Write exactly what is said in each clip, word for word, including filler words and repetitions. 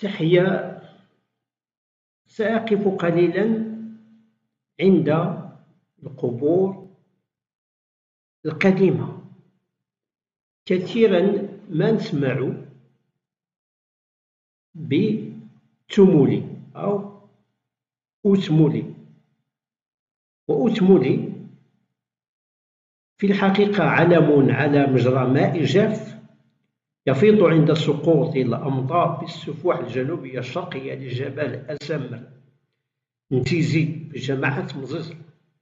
تحية. سأقف قليلا عند القبور القديمة. كثيرا ما نسمع بتمولي أو أوتمولي، وأوتمولي في الحقيقة علم على مجرى ماء جاف يفيض عند سقوط الأمطار بالسفوح الجنوبية الشرقية لجبل أسمر نتيزي بجماعة مزيز.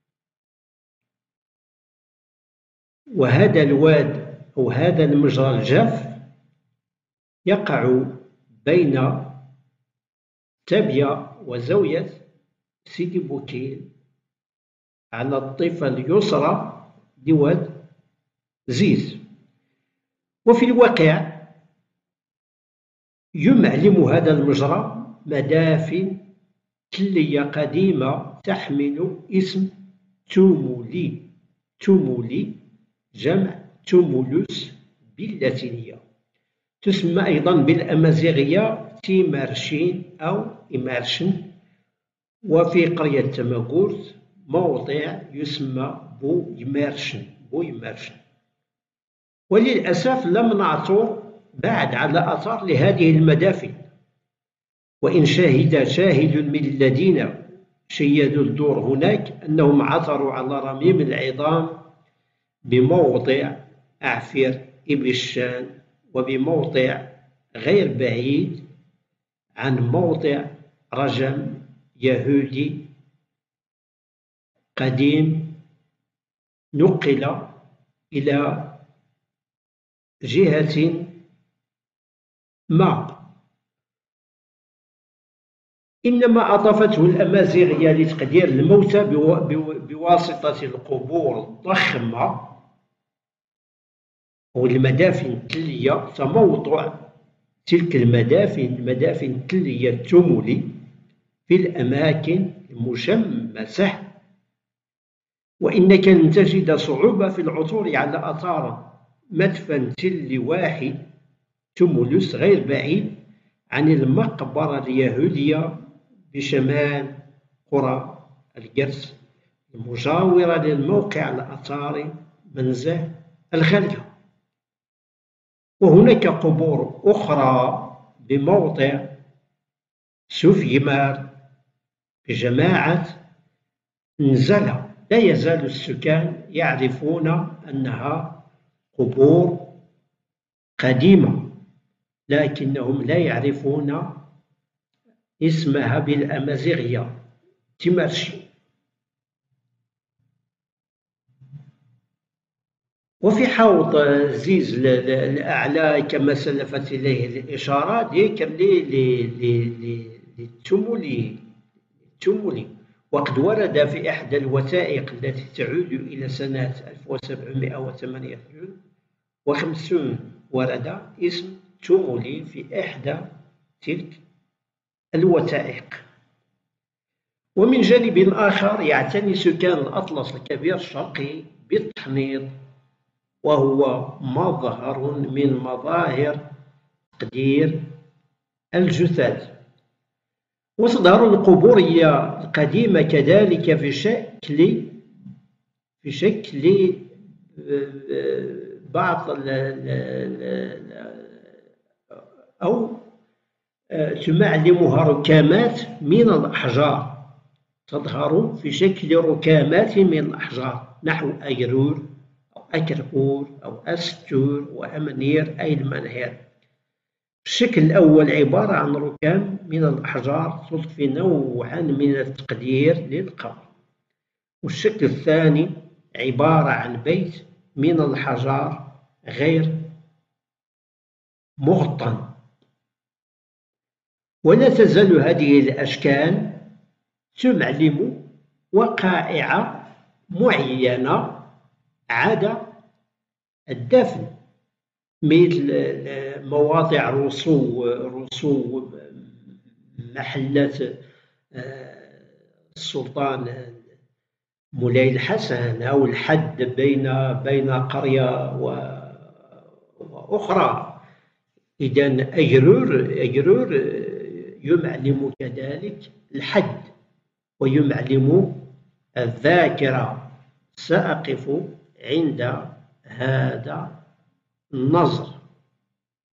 وهذا الواد أو هذا المجرى الجاف يقع بين تابيا وزاوية سيدي بوكيل على الضفة اليسرى لواد زيز. وفي الواقع يمعلم هذا المجرى مدافن تلية قديمة تحمل اسم تومولي. تومولي جمع تومولوس باللاتينية. تسمى أيضا بالأمازيغية تيمارشين أو إمارشن. وفي قرية تماغورت موضع يسمى بويمارشن بويمارشن. وللأسف لم نعثر بعد على آثار لهذه المدافن، وإن شهد شاهد من الذين شيدوا الدور هناك أنهم عثروا على رميم العظام بموضع أعفير إبرشان، وبموضع غير بعيد عن موضع رجم يهودي قديم نقل إلى جهة ما. إنما أضافته الأمازيغية لتقدير الموتى بواسطة القبور الضخمة أو المدافن التلية، فموضع تلك المدافن مدافن التلية التمولي في الأماكن المشمسة. وإنك لن تجد صعوبة في العثور على آثار مدفن تلي واحد تمولوس غير بعيد عن المقبرة اليهودية بشمال قرى القرس المجاورة للموقع الآثاري منزه الغالية. وهناك قبور أخرى بموضع سوفيمار بجماعة نزلة. لا يزال السكان يعرفون أنها قبور قديمة، لكنهم لا يعرفون اسمها بالأمازيغية تيمارشي. وفي حوض زيز الأعلى كما سلفت إليه الإشارة ذكر للتمولي التمولي. وقد ورد في إحدى الوثائق التي تعود إلى سنة ألف وسبعمائة وثمانية وخمسين ورد اسم تومولي في إحدى تلك الوثائق. ومن جانب آخر يعتني سكان الأطلس الكبير الشرقي بالتحنيط، وهو مظهر من مظاهر تقدير الجثث. وتظهر القبورية القديمة كذلك في شكل في شكل بعض أو تمعلمها ركامات من الأحجار. تظهر في شكل ركامات من الأحجار نحو أيرور أو أكرهور أو أستور وأمنير أي المنهر. الشكل الأول عبارة عن ركام من الأحجار تضفي نوعا من التقدير للقبر، والشكل الثاني عبارة عن بيت من الحجار غير مغطى. ولا تزال هذه الأشكال تمعلم وقائع معينة عدا الدفن، مثل مواضع رسو رسو محلة السلطان مولاي الحسن أو الحد بين بين قرية وأخرى. إذن أجرور أجرور يمعلم كذلك الحد ويمعلم الذاكرة. سأقف عند هذا النظر.